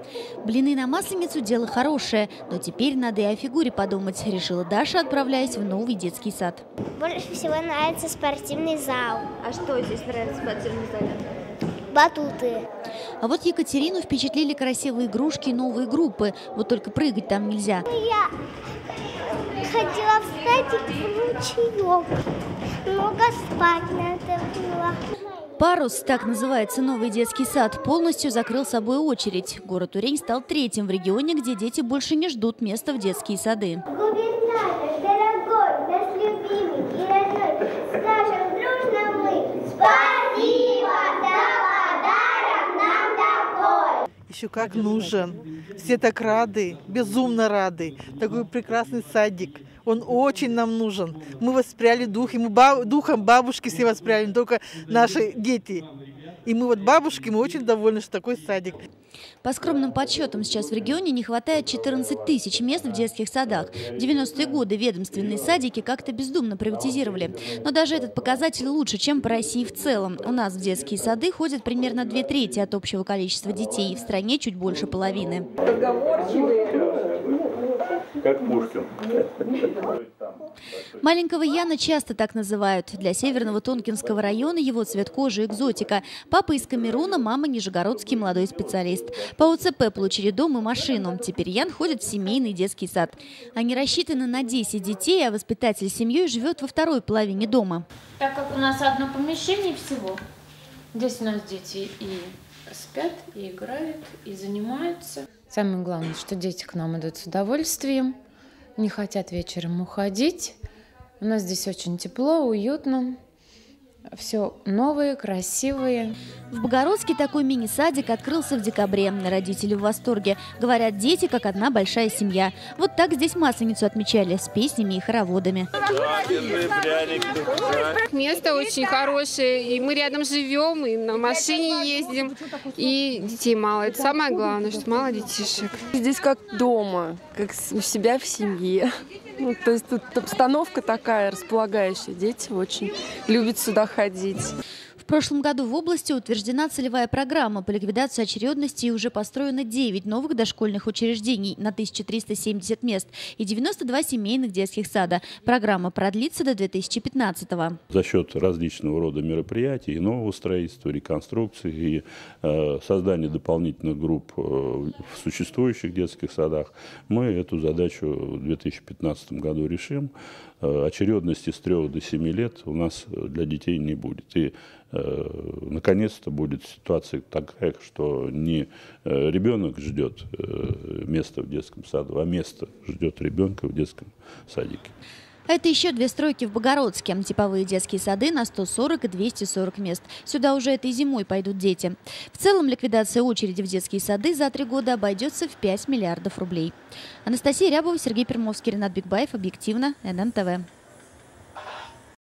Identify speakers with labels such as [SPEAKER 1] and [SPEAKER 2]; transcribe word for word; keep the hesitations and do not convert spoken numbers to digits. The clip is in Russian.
[SPEAKER 1] Блины на Масленицу – дело хорошее, но теперь надо и о фигуре подумать, решила Даша, отправляясь в новый детский сад.
[SPEAKER 2] Больше всего нравится спортивный зал.
[SPEAKER 3] А что здесь нравится в спортивном зале?
[SPEAKER 2] Батуты.
[SPEAKER 1] А вот Екатерину впечатлили красивые игрушки и новые группы. Вот только прыгать там нельзя.
[SPEAKER 2] Я ходила в садик в ручеек. Много спать надо было.
[SPEAKER 1] «Парус», так называется новый детский сад, полностью закрыл собой очередь. Город Урень стал третьим в регионе, где дети больше не ждут места в детские сады.
[SPEAKER 2] Губернатор, дорогой, наш любимый и родной, скажем дружно мы спасибо за подарок нам такой.
[SPEAKER 4] Еще как нужен. Все так рады, безумно рады. Такой прекрасный садик. Он очень нам нужен. Мы воспряли дух, и мы баб, духом бабушки все воспряли, не только наши дети. И мы вот бабушки, мы очень довольны, что такой садик.
[SPEAKER 1] По скромным подсчетам, сейчас в регионе не хватает четырнадцати тысяч мест в детских садах. В девяностые годы ведомственные садики как-то бездумно приватизировали. Но даже этот показатель лучше, чем по России в целом. У нас в детские сады ходят примерно две трети от общего количества детей, и в стране чуть больше половины.
[SPEAKER 5] Как Пушкин.
[SPEAKER 1] Маленького Яна часто так называют. Для северного Тонкинского района его цвет кожи – экзотика. Папа из Камеруна, мама – нижегородский молодой специалист. По УЦП получили дом и машину. Теперь Ян ходит в семейный детский сад. Они рассчитаны на десять детей, а воспитатель семьей живет во второй половине дома.
[SPEAKER 3] Так как у нас одно помещение всего, здесь у нас дети и спят, и играют, и занимаются. Самое главное, что дети к нам идут с удовольствием, не хотят вечером уходить. У нас здесь очень тепло, уютно, все новые, красивые.
[SPEAKER 1] В Богородске такой мини-садик открылся в декабре. Родители в восторге. Говорят, дети как одна большая семья. Вот так здесь Масленицу отмечали с песнями и хороводами.
[SPEAKER 6] Место очень хорошее, и мы рядом живем, и на машине ездим, и детей мало. Это самое главное, что мало детишек.
[SPEAKER 7] Здесь как дома, как у себя в семье. Ну, то есть тут обстановка такая располагающая. Дети очень любят сюда ходить.
[SPEAKER 1] В прошлом году в области утверждена целевая программа по ликвидации очередности, и уже построено девять новых дошкольных учреждений на тысячу триста семьдесят мест и девяносто два семейных детских сада. Программа продлится до две тысячи пятнадцатого.
[SPEAKER 5] За счет различного рода мероприятий, и нового строительства, реконструкции и э, создания дополнительных групп э, в существующих детских садах мы эту задачу в две тысячи пятнадцатом году решим. Э, очередности с трёх до семи лет у нас для детей не будет. И наконец-то будет ситуация такая, что не ребенок ждет место в детском саду, а место ждет ребенка в детском садике.
[SPEAKER 1] Это еще две стройки в Богородске. Типовые детские сады на сто сорок и двести сорок мест. Сюда уже этой зимой пойдут дети. В целом ликвидация очереди в детские сады за три года обойдется в пять миллиардов рублей. Анастасия Рябова, Сергей Пермовский, Ренат Бикбаев. Объективно. эн эн тэ вэ.